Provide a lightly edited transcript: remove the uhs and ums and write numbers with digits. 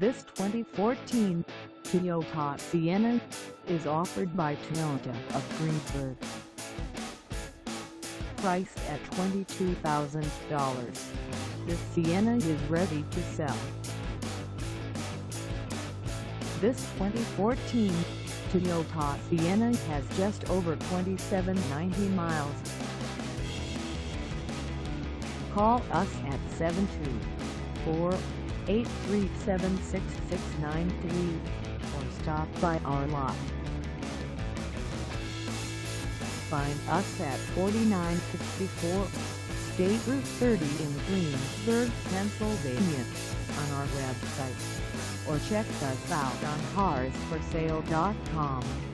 This 2014 Toyota Sienna is offered by Toyota of Greensburg. Priced at $22,000, this Sienna is ready to sell. This 2014 Toyota Sienna has just over 2790 miles. Call us at 724-837-6693 or stop by our lot. Find us at 4964 State Route 30 in Greensburg, Pennsylvania on our website, or check us out on carsforsale.com.